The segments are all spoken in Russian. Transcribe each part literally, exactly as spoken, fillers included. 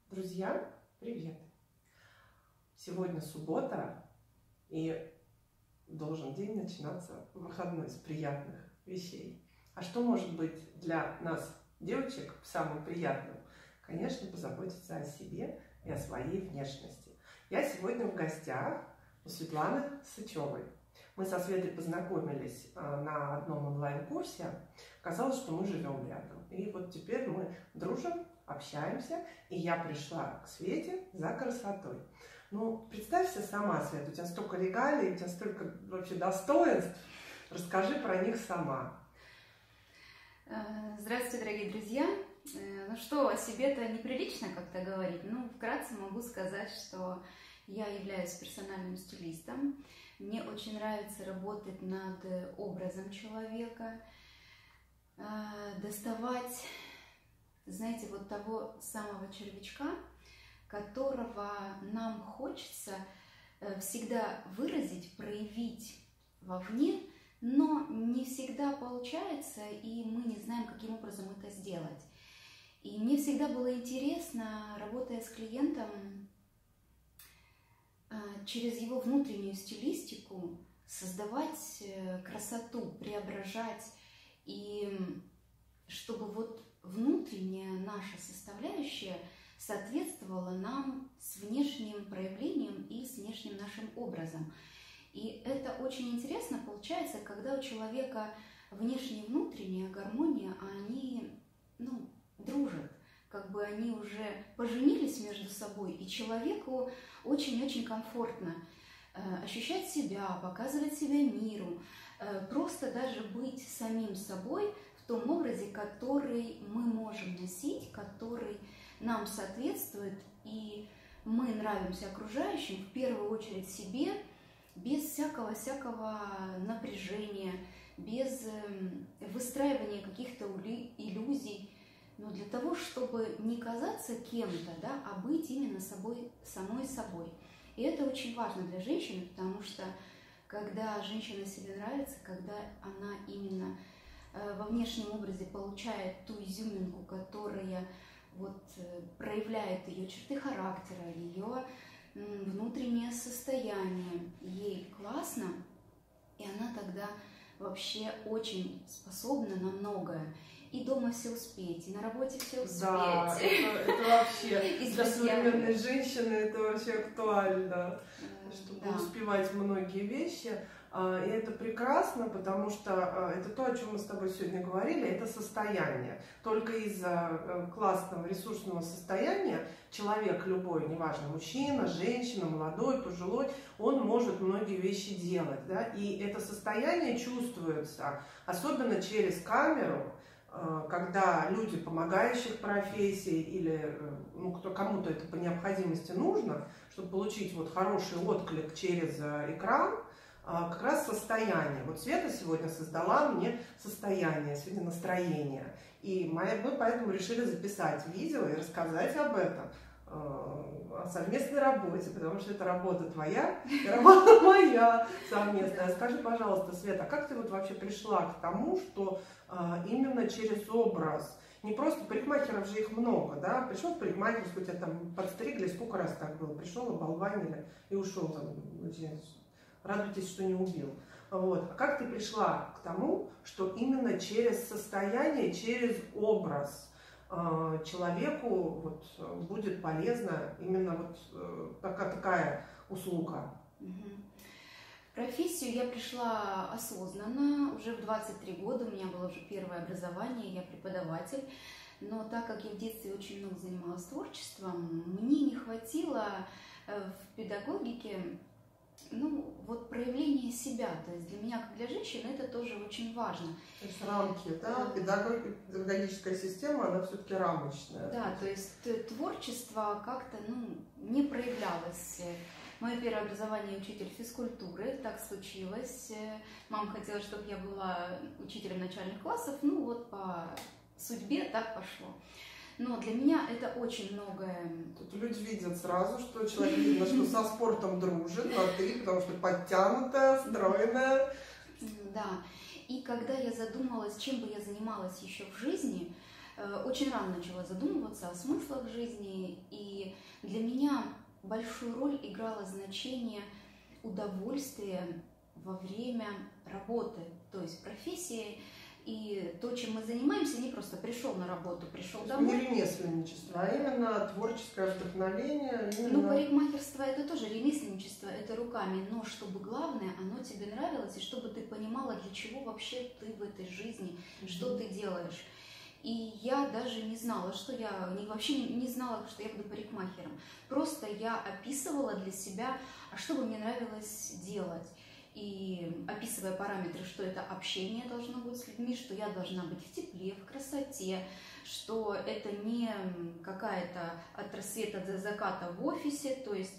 Друзья, привет! Сегодня суббота, и должен день начинаться выходной с приятных вещей. А что может быть для нас, девочек, самым приятным? Конечно, позаботиться о себе и о своей внешности. Я сегодня в гостях у Светланы Сычевой. Мы со Светой познакомились на одном онлайн-курсе. Оказалось, что мы живем рядом. И вот теперь мы дружим, общаемся, и я пришла к Свете за красотой. Ну, представься сама, Света, у тебя столько регалий, у тебя столько вообще достоинств. Расскажи про них сама. Здравствуйте, дорогие друзья. Ну что, о себе-то неприлично как-то говорить. Ну, вкратце могу сказать, что я являюсь персональным стилистом. Мне очень нравится работать над образом человека, доставать, знаете, вот того самого червячка, которого нам хочется всегда выразить, проявить вовне, но не всегда получается, и мы не знаем, каким образом это сделать. И мне всегда было интересно, работая с клиентом, через его внутреннюю стилистику создавать красоту, преображать, и чтобы вот внутренняя наша составляющая соответствовала нам с внешним проявлением и с внешним нашим образом. И это очень интересно получается, когда у человека внешняя и внутренняя гармония, они, ну, дружат. Как бы они уже поженились между собой, и человеку очень-очень комфортно э, ощущать себя, показывать себя миру, э, просто даже быть самим собой в том образе, который мы можем носить, который нам соответствует, и мы нравимся окружающим, в первую очередь себе, без всякого-всякого напряжения, без э, выстраивания каких-то иллюзий, но для того, чтобы не казаться кем-то, да, а быть именно собой, самой собой. И это очень важно для женщины, потому что когда женщина себе нравится, когда она именно э, во внешнем образе получает ту изюминку, которая вот, э, проявляет ее черты характера, ее э, внутреннее состояние, ей классно, и она тогда вообще очень способна на многое. И дома все успеть, и на работе все успеть. Да, это, это вообще для современной женщины это вообще актуально, чтобы да. успевать многие вещи. И это прекрасно, потому что это то, о чем мы с тобой сегодня говорили, это состояние. Только из-за классного ресурсного состояния человек любой, неважно, мужчина, женщина, молодой, пожилой, он может многие вещи делать. Да? И это состояние чувствуется, особенно через камеру, когда люди помогающих профессий или ну, кто, кому-то это по необходимости нужно, чтобы получить вот хороший отклик через экран, как раз состояние. Вот Света сегодня создала мне состояние, сегодня настроение. И мы поэтому решили записать видео и рассказать об этом, о совместной работе, потому что это работа твоя и работа моя совместная. Скажи, пожалуйста, Света, как ты вот вообще пришла к тому, что именно через образ, не просто парикмахеров же их много, да, пришел в парикмахерскую, тебя там подстригли, сколько раз так было, пришел, оболванили и ушел там, радуйтесь, что не убил. Вот. А как ты пришла к тому, что именно через состояние, через образ э, человеку вот, будет полезна именно вот э, такая, такая услуга? В профессию я пришла осознанно, уже в двадцать три года, у меня было уже первое образование, я преподаватель. Но так как я в детстве очень много занималась творчеством, мне не хватило в педагогике ну, вот проявление себя, то есть для меня, как для женщины, это тоже очень важно. То есть рамки, да, педагогическая система, она все-таки рамочная. Да, то есть творчество как-то, ну, не проявлялось. Мое первое образование учитель физкультуры, так случилось. Мама хотела, чтобы я была учителем начальных классов, ну вот по судьбе так пошло. Но для меня это очень многое. Тут люди видят сразу, что человек видно, что со спортом дружит, а ты, потому что подтянутая, стройная. Да. И когда я задумалась, чем бы я занималась еще в жизни, очень рано начала задумываться о смыслах жизни, и для меня большую роль играло значение удовольствия во время работы, то есть профессии. И то, чем мы занимаемся, не просто пришел на работу, пришел домой. Не ремесленничество, а именно творческое вдохновение. Именно... Ну, парикмахерство — это тоже ремесленничество, это руками, но чтобы главное, оно тебе нравилось, и чтобы ты понимала, для чего вообще ты в этой жизни, mm-hmm. что ты делаешь. И я даже не знала, что я, вообще не знала, что я буду парикмахером. Просто я описывала для себя, а что бы мне нравилось делать. И описывая параметры, что это общение должно быть с людьми, что я должна быть в тепле, в красоте, что это не какая-то от рассвета до заката в офисе. То есть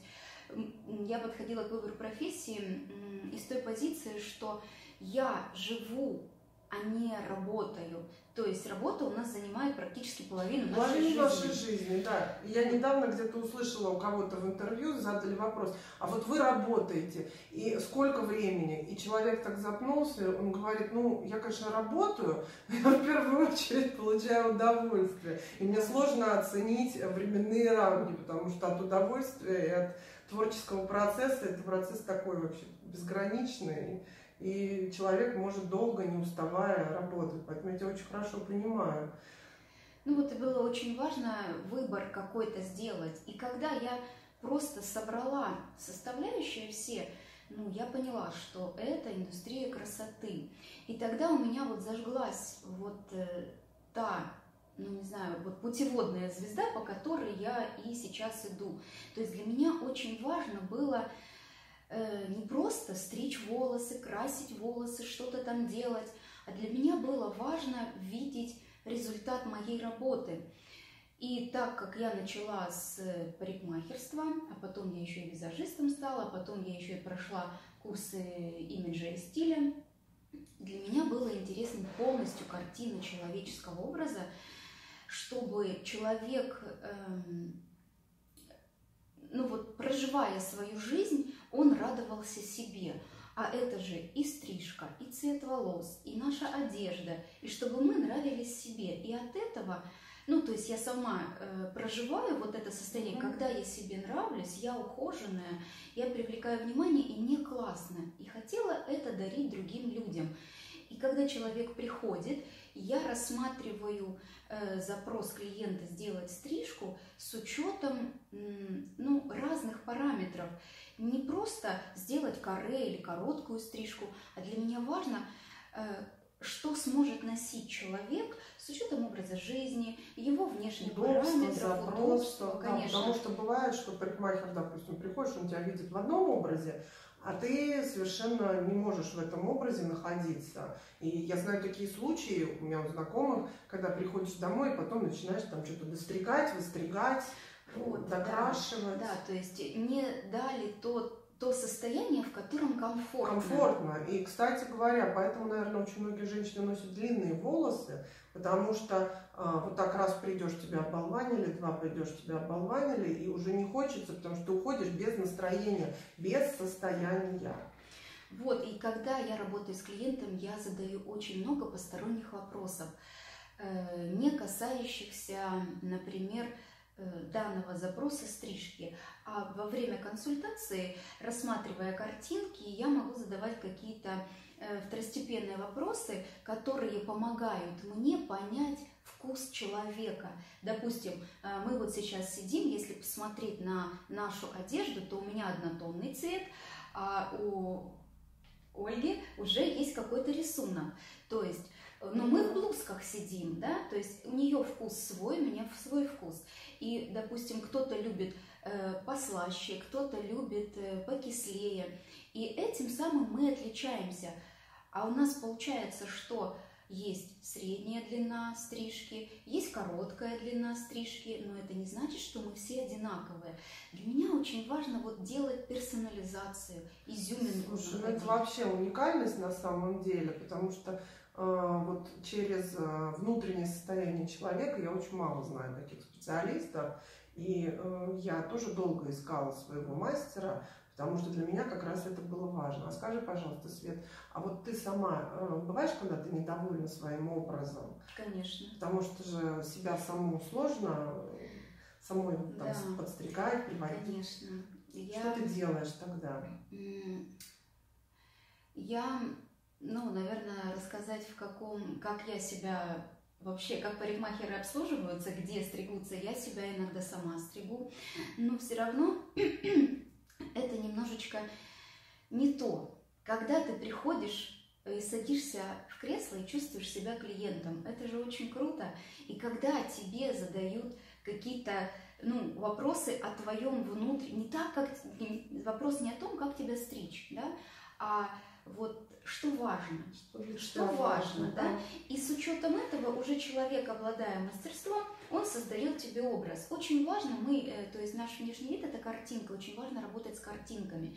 я подходила к выбору профессии из той позиции, что я живу, а не работаю. То есть работа у нас занимает практически половину нашей жизни. Половину нашей жизни, да. Я недавно где-то услышала у кого-то в интервью, задали вопрос, а вот вы работаете, и сколько времени? И человек так запнулся, он говорит, ну, я, конечно, работаю, но я в первую очередь получаю удовольствие. И мне сложно оценить временные рамки, потому что от удовольствия и от творческого процесса, это процесс такой вообще безграничный. И человек может долго, не уставая, работать. Поэтому я тебя очень хорошо понимаю. Ну вот и было очень важно выбор какой-то сделать. И когда я просто собрала составляющие все, ну, я поняла, что это индустрия красоты. И тогда у меня вот зажглась вот э, та, ну не знаю, вот путеводная звезда, по которой я и сейчас иду. То есть для меня очень важно было не просто стричь волосы, красить волосы, что-то там делать, а для меня было важно видеть результат моей работы. И так как я начала с парикмахерства, а потом я еще и визажистом стала, а потом я еще и прошла курсы имиджа и стиля, для меня было интересно полностью картина человеческого образа, чтобы человек, эм, ну вот, проживая свою жизнь, он радовался себе. А это же и стрижка, и цвет волос, и наша одежда, и чтобы мы нравились себе. И от этого, ну, то есть я сама э, проживаю вот это состояние, mm-hmm. когда я себе нравлюсь, я ухоженная, я привлекаю внимание, и мне классно. И хотела это дарить другим людям. И когда человек приходит, я рассматриваю э, запрос клиента сделать стрижку с учетом м, ну, разных параметров. Не просто сделать каре или короткую стрижку, а для меня важно, э, что сможет носить человек с учетом образа жизни, его внешних удобство, параметров, запрос, удобства, да, конечно. Потому что бывает, что парикмахер, допустим, приходишь, он тебя видит в одном образе, а ты совершенно не можешь в этом образе находиться. И я знаю такие случаи у меня у знакомых, когда приходишь домой, и потом начинаешь там что-то достригать, выстригать, вот, докрашивать. Да, да, то есть не дали то, то состояние, в котором комфортно. Комфортно. И, кстати говоря, поэтому, наверное, очень многие женщины носят длинные волосы, потому что а, вот так раз придешь, тебя оболванили, два придешь, тебя оболванили, и уже не хочется, потому что ты уходишь без настроения, без состояния. Вот, и когда я работаю с клиентом, я задаю очень много посторонних вопросов, э, не касающихся, например, данного запроса стрижки. А во время консультации, рассматривая картинки, я могу задавать какие-то второстепенные вопросы, которые помогают мне понять вкус человека. Допустим, мы вот сейчас сидим, если посмотреть на нашу одежду, то у меня однотонный цвет, а у Ольги уже есть какой-то рисунок. То есть, но мы в блузках сидим, да, то есть у нее вкус свой, у меня свой вкус. И, допустим, кто-то любит э, послаще, кто-то любит э, покислее. И этим самым мы отличаемся. А у нас получается, что есть средняя длина стрижки, есть короткая длина стрижки, но это не значит, что мы все одинаковые. Для меня очень важно вот делать персонализацию, изюминку. Слушай, ну это вообще уникальность на самом деле, потому что вот через внутреннее состояние человека я очень мало знаю таких специалистов. И э, я тоже долго искала своего мастера, потому что для меня как раз это было важно. А скажи, пожалуйста, Свет, а вот ты сама э, бываешь, когда ты недовольна своим образом? Конечно. Потому что же себя саму сложно самой там, да. подстригать, приводить. Конечно. Что я... ты делаешь тогда? Я, ну, наверное, рассказать, в каком, как я себя вообще, как парикмахеры обслуживаются, где стригутся, я себя иногда сама стригу, но все равно это немножечко не то. Когда ты приходишь и садишься в кресло и чувствуешь себя клиентом, это же очень круто. И когда тебе задают какие-то, ну, вопросы о твоем внутреннем, не так, как вопрос не о том, как тебя стричь, да, а вот что важно, что, что важно, важно, да? да, и с учетом этого уже человек, обладая мастерством, он создает тебе образ. Очень важно, мы, то есть наш внешний вид — это картинка, очень важно работать с картинками.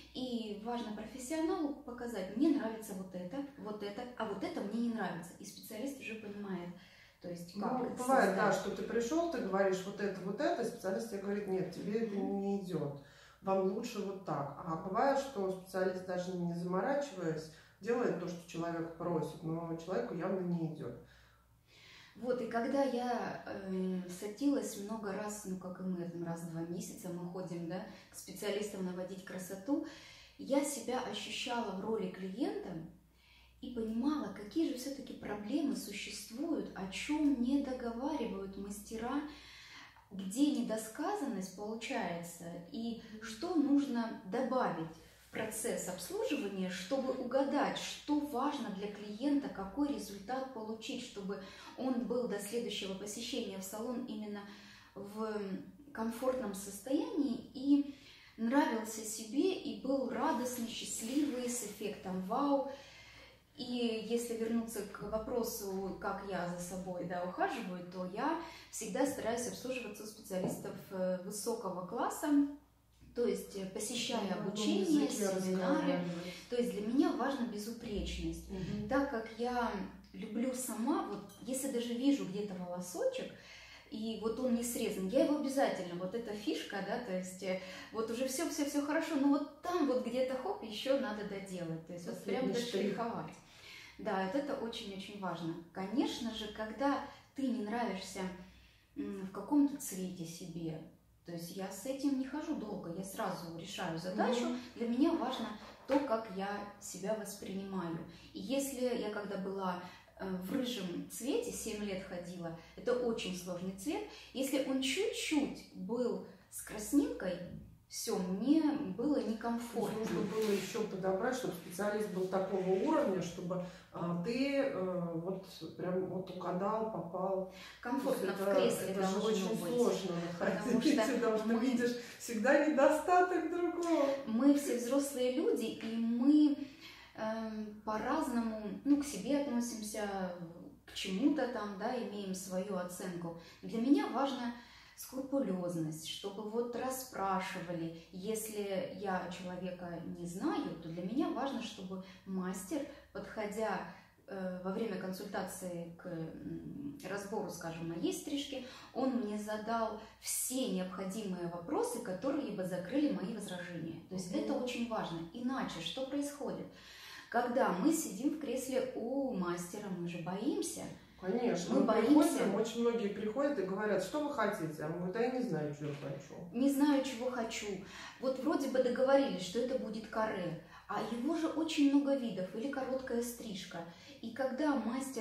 И важно профессионалу показать: мне нравится вот это, вот это, а вот это мне не нравится. И специалист уже понимает, то есть как ну, это бывает, создать. Да, что ты пришел, ты говоришь вот это, вот это, и специалист тебе говорит: нет, тебе это не идет, вам лучше вот так. А бывает, что специалист, даже не заморачиваясь, делает то, что человек просит, но человеку явно не идет. Вот, и когда я э, садилась много раз, ну, как и мы, раз в два месяца мы ходим, да, к специалистам наводить красоту, я себя ощущала в роли клиента и понимала, какие же все-таки проблемы существуют, о чем не договаривают мастера, где недосказанность получается, и что нужно добавить в процесс обслуживания, чтобы угадать, что важно для клиента, какой результат получить, чтобы он был до следующего посещения в салон именно в комфортном состоянии и нравился себе, и был радостный, счастливый, с эффектом вау. И если вернуться к вопросу, как я за собой, да, ухаживаю, то я всегда стараюсь обслуживаться у специалистов высокого класса, то есть посещая обучение, семинары. То есть для меня важна безупречность. Угу. Так как я люблю сама, вот если даже вижу где-то волосочек, и вот он не срезан, я его обязательно, вот эта фишка, да, то есть вот уже все-все-все хорошо, но вот там вот где-то хоп, еще надо доделать, то есть вот прям дошлифовать. Да, вот это очень-очень важно. Конечно же, когда ты не нравишься в каком-то цвете себе, то есть я с этим не хожу долго, я сразу решаю задачу. Mm-hmm. Для меня важно то, как я себя воспринимаю. И если я когда была в рыжем цвете, семь лет ходила, это очень сложный цвет, если он чуть-чуть был с краснинкой, все, мне было некомфортно. Нужно было еще подобрать, чтобы специалист был такого уровня, чтобы а, ты а, вот прям вот угадал, попал. Комфортно это, в кресле это же очень быть. Сложно находиться, потому что мы... видишь всегда недостаток другого. Мы все взрослые люди, и мы э, по-разному, ну, к себе относимся, к чему-то там, да, имеем свою оценку. Для меня важно скрупулезность, чтобы вот расспрашивали. Если я человека не знаю, то для меня важно, чтобы мастер, подходя э, во время консультации к э, разбору, скажем, моей стрижки, он мне задал все необходимые вопросы, которые бы закрыли мои возражения. То есть mm-hmm. это очень важно. Иначе что происходит? Когда мы сидим в кресле у мастера, мы же боимся. Конечно, мы, мы боимся. Приходим, очень многие приходят и говорят: что вы хотите? А мы говорим: да я не знаю, чего я хочу. Не знаю, чего хочу. Вот вроде бы договорились, что это будет каре, а его же очень много видов, или короткая стрижка. И когда мастер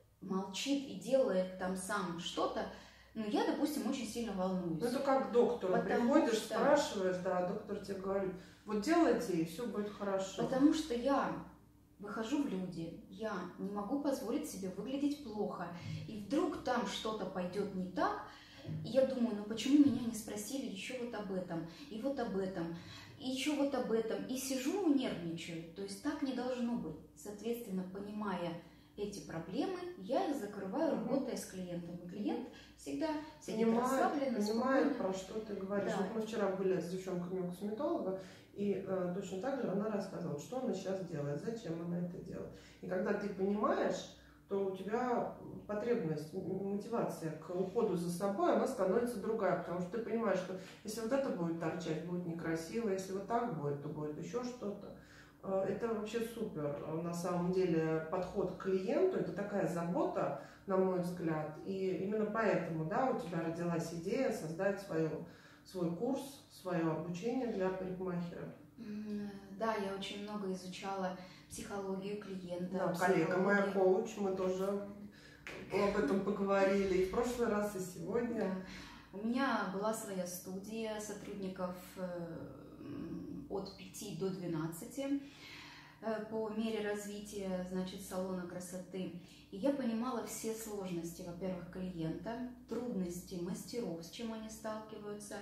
молчит и делает там сам что-то, ну я, допустим, очень сильно волнуюсь. Ну это как к доктору. Потому приходишь, что... спрашиваешь, да, доктор тебе говорит: вот делайте, и все будет хорошо. Потому что я выхожу в люди, я не могу позволить себе выглядеть плохо, и вдруг там что-то пойдет не так, и я думаю: ну почему меня не спросили еще вот об этом, и вот об этом, и еще вот об этом, и сижу, нервничаю, то есть так не должно быть. Соответственно, понимая эти проблемы, я их закрываю, работая с клиентом, и клиент всегда сидит расслабленно, понимает, про что ты говоришь. Да. Вот мы вчера были с девчонками у косметолога, и э, точно так же она рассказывала, что она сейчас делает, зачем она это делает. И когда ты понимаешь, то у тебя потребность, мотивация к уходу за собой, она становится другая, потому что ты понимаешь, что если вот это будет торчать, будет некрасиво, если вот так будет, то будет еще что-то. Это вообще супер. На самом деле подход к клиенту – это такая забота, на мой взгляд. И именно поэтому, да, у тебя родилась идея создать свою, свой курс, свое обучение для парикмахера. Да, я очень много изучала психологию клиента. Да, коллега моя коуч, мы тоже об этом поговорили и в прошлый раз, и сегодня. Да. У меня была своя студия сотрудников от пяти до двенадцати по мере развития, значит, салона красоты. И я понимала все сложности, во-первых, клиента, трудности мастеров, с чем они сталкиваются.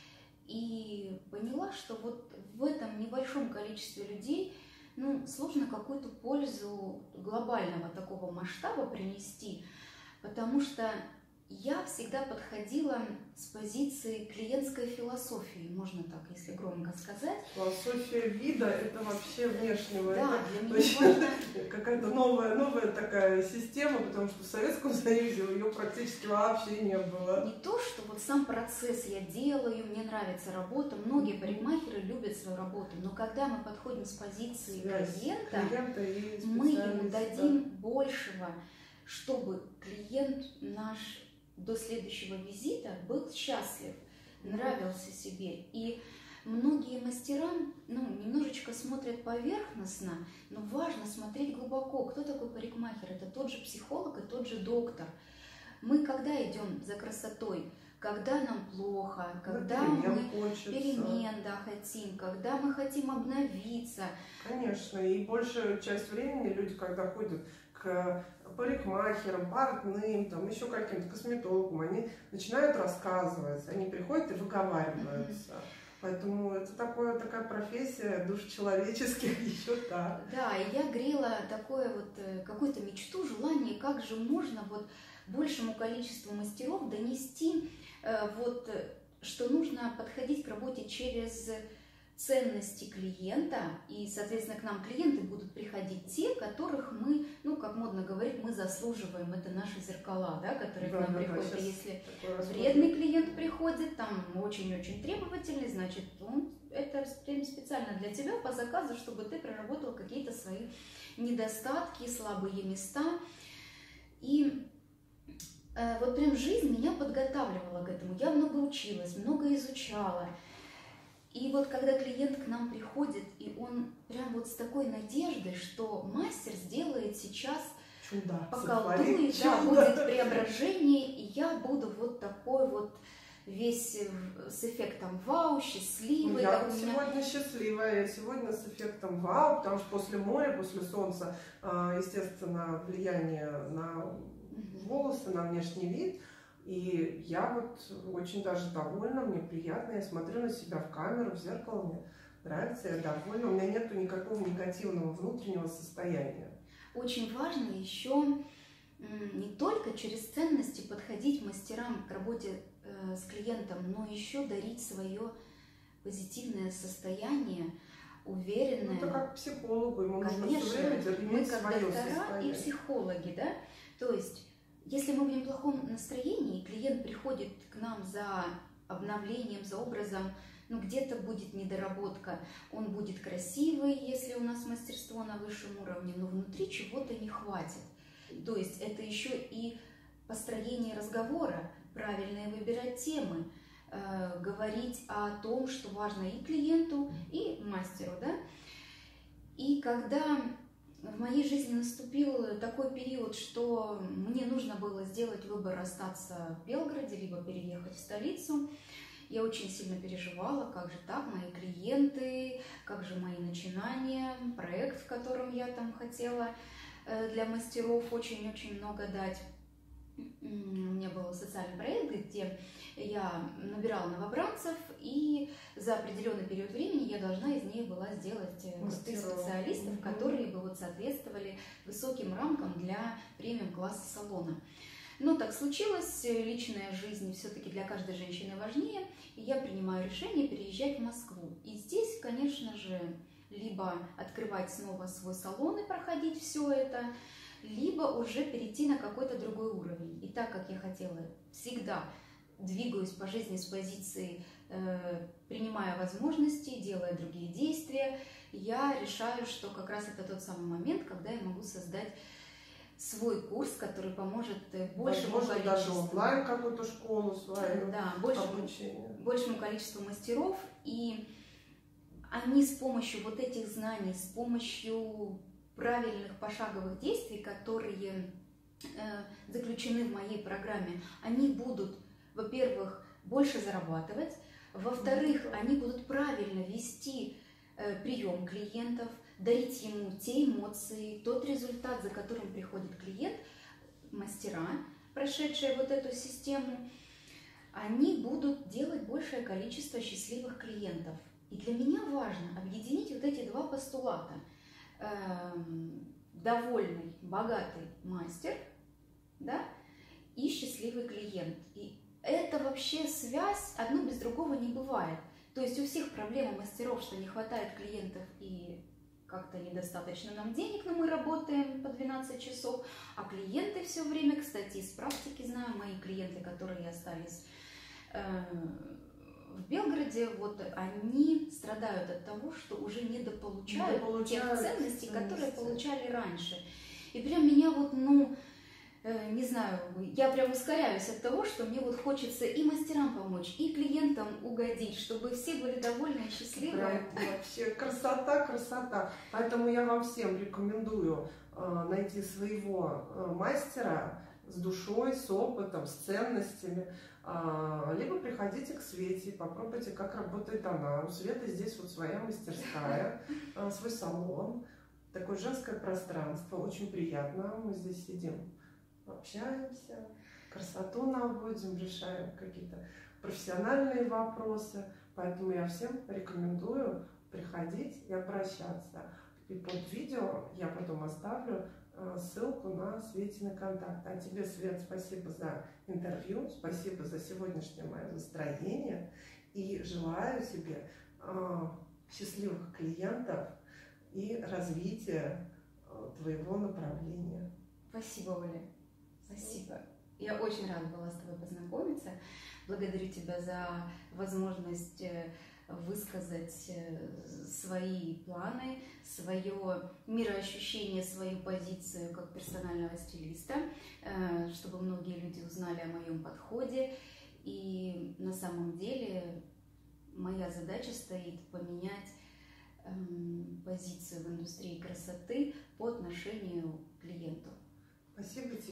И поняла, что вот в этом небольшом количестве людей, ну, сложно какую-то пользу глобального такого масштаба принести, потому что я всегда подходила с позиции клиентской философии, можно так, если громко сказать. Философия вида – это вообще внешнего. Да, это для меня важно... какая-то новая, новая такая система, потому что в Советском Союзе ее практически вообще не было. Не то, что вот сам процесс я делаю, мне нравится работа, многие парикмахеры любят свою работу, но когда мы подходим с позиции Связь клиента, клиента и мы ему дадим большего, чтобы клиент наш до следующего визита был счастлив, нравился себе. И многие мастера, ну, немножечко смотрят поверхностно, но важно смотреть глубоко. Кто такой парикмахер? Это тот же психолог и тот же доктор. Мы когда идем за красотой? Когда нам плохо, когда перемен мы хочется. перемен, да, хотим, когда мы хотим обновиться. Конечно, и большую часть времени люди, когда ходят к парикмахерам, портным, там еще каким-то косметологам, они начинают рассказывать, они приходят и выговариваются. Mm-hmm. Поэтому это такое, такая профессия душ человеческих еще та. Да, и я грела такое вот какую-то мечту, желание, как же можно вот большему количеству мастеров донести э, вот, что нужно подходить к работе через ценности клиента, и, соответственно, к нам клиенты будут приходить те, которых мы, ну, как модно говорить, мы заслуживаем, это наши зеркала, да, которые да, к нам да, приходят. Да, если вредный клиент приходит, там, очень-очень требовательный, значит, он это специально для тебя по заказу, чтобы ты проработал какие-то свои недостатки, слабые места. И э, вот прям жизнь меня подготавливала к этому. Я много училась, много изучала. И вот когда клиент к нам приходит, и он прям вот с такой надеждой, что мастер сделает сейчас чудо, поколдует, да, будет преображение, и я буду вот такой вот весь с эффектом вау, счастливый. Я вот меня... сегодня счастливая, я сегодня с эффектом вау, потому что после моря, после солнца, естественно, влияние на волосы, на внешний вид. И я вот очень даже довольна, мне приятно, я смотрю на себя в камеру, в зеркало, мне нравится, я довольна, у меня нету никакого негативного внутреннего состояния. Очень важно еще не только через ценности подходить мастерам к работе э, с клиентом, но еще дарить свое позитивное состояние, уверенное. Ну, это как психологу, ему Конечно, нужно все время мы как свое доктора состояние. И психологи, да, то есть если мы будем в плохом настроении, клиент приходит к нам за обновлением, за образом, ну где-то будет недоработка, он будет красивый, если у нас мастерство на высшем уровне, но внутри чего-то не хватит. То есть это еще и построение разговора, правильно выбирать темы, э, говорить о том, что важно и клиенту, и мастеру, да. И когда в моей жизни наступил такой период, что мне нужно было сделать выбор остаться в Белгороде, либо переехать в столицу. Я очень сильно переживала, как же так, мои клиенты, как же мои начинания, проект, в котором я там хотела для мастеров очень-очень много дать. У меня был социальный проект, где я набирала новобранцев, и за определенный период времени я должна из них была сделать крутых специалистов, которые бы вот соответствовали высоким рамкам для премиум-класса салона. Но так случилось, личная жизнь все-таки для каждой женщины важнее, и я принимаю решение переезжать в Москву. И здесь, конечно же, либо открывать снова свой салон и проходить все это, либо уже перейти на какой-то другой уровень. И так как я хотела всегда двигаюсь по жизни с позиции, э, принимая возможности, делая другие действия, я решаю, что как раз это тот самый момент, когда я могу создать свой курс, который поможет большему Возможно, количеству... даже онлайн какую-то школу свою, да, большему, большему количеству мастеров. И они с помощью вот этих знаний, с помощью правильных пошаговых действий, которые э, заключены в моей программе, они будут, во-первых, больше зарабатывать, во-вторых, они будут правильно вести э, прием клиентов, дарить ему те эмоции, тот результат, за которым приходит клиент, мастера, прошедшие вот эту систему, они будут делать большее количество счастливых клиентов. И для меня важно объединить вот эти два постулата. Эм, довольный, богатый мастер, да, и счастливый клиент. И это вообще связь, одно без другого не бывает. То есть у всех проблема мастеров, что не хватает клиентов и как-то недостаточно нам денег, но мы работаем по двенадцать часов, а клиенты все время, кстати, из практики знаю, мои клиенты, которые остались э, в Белгороде, вот они страдают от того, что уже недополучают, недополучают тех ценностей, ценности, которые получали раньше. И прям меня вот, ну, э, не знаю, я прям ускоряюсь от того, что мне вот хочется и мастерам помочь, и клиентам угодить, чтобы все были довольны и счастливы. Вообще красота, красота. Поэтому я вам всем рекомендую э, найти своего э, мастера с душой, с опытом, с ценностями. А, либо приходите к Свете, попробуйте, как работает она. У Светы здесь вот своя мастерская, свой салон, такое женское пространство, очень приятно. Мы здесь сидим, общаемся, красоту наводим, решаем какие-то профессиональные вопросы. Поэтому я всем рекомендую приходить и обращаться. И под видео я потом оставлю ссылку на Светины контакты. А тебе, Свет, спасибо за интервью, спасибо за сегодняшнее мое настроение. И желаю тебе э, счастливых клиентов и развития э, твоего направления. Спасибо, Оля. Спасибо. Я очень рада была с тобой познакомиться. Благодарю тебя за возможность высказать свои планы, свое мироощущение, свою позицию как персонального стилиста, чтобы многие люди узнали о моем подходе. И на самом деле моя задача стоит поменять позицию в индустрии красоты по отношению к клиенту. Спасибо тебе.